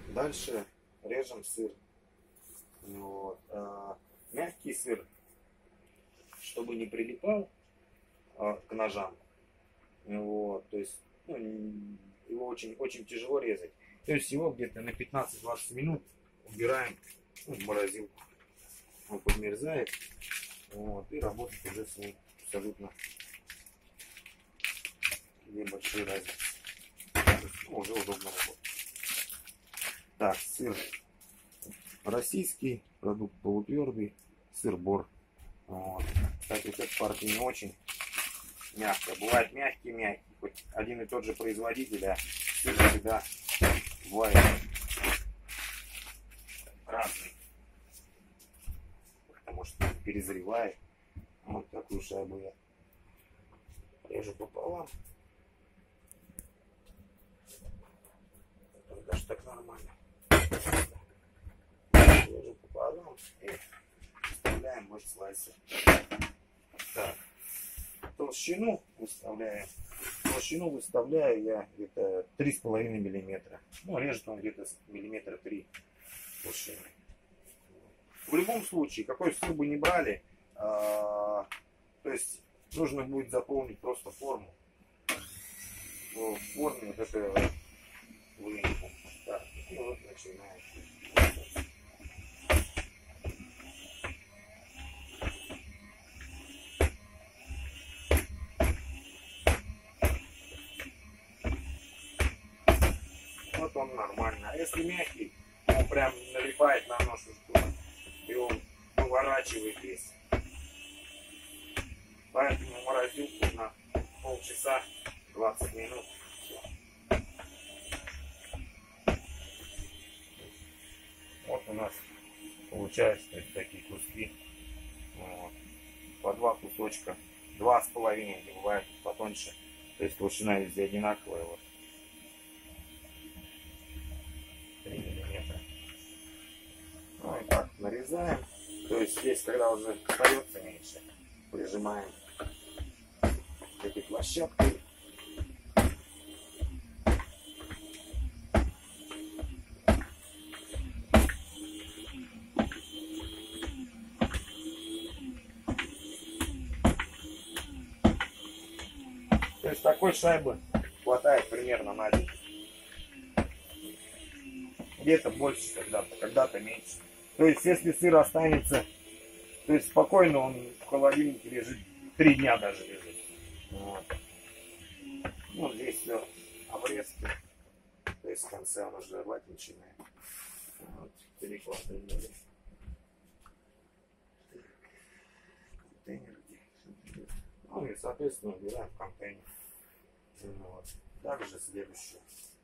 Дальше режем сыр. Вот. Мягкий сыр, чтобы не прилипал к ножам. Вот. То есть его очень тяжело резать. То есть его где-то на 15-20 минут убираем в морозилку. Он подмерзает. Вот, и работать уже с ним абсолютно небольшие разницы. Уже удобно работать. Так, сыр российский, продукт полутвердый, сыр-бор. Вот. Кстати, вот эта партия не очень мягкая. Бывает мягкий. Хоть один и тот же производитель, а сыр всегда бывает разный. Потому что перезревает. Вот такую шайбу я режу пополам. Даже так нормально. Режу пополам и вставляем в слайсер. Так. Толщину выставляю я где-то 3,5 миллиметра. Ну, режет он где-то миллиметра 3 толщины. В любом случае, какой сыр бы ни брали, то есть нужно будет заполнить просто форму. В форме вот это выемку. Так, и вот начинаем. Вот он нормально. А если мягкий, он прям налипает на нож, и он выворачивает весь. Поэтому морозилку на полчаса 20 минут. Вот у нас получается такие куски. Вот. По 2 кусочка. 2,5, где бывает потоньше. То есть толщина везде одинаковая. Вот. 3 миллиметра. Ну и так нарезаем. То есть здесь, когда уже остается меньше, прижимаем этой площадкой. То есть такой шайбы хватает примерно на день. Где-то больше когда-то меньше. То есть если сыр останется, то есть спокойно он в холодильнике лежит, 3 дня даже лежит. Вот. Ну, здесь все обрезки. То есть в конце он уже рвать начинает. Вот, перекладываем. Контейнер где? Ну и соответственно убираем в контейнер. Вот. Также следующее.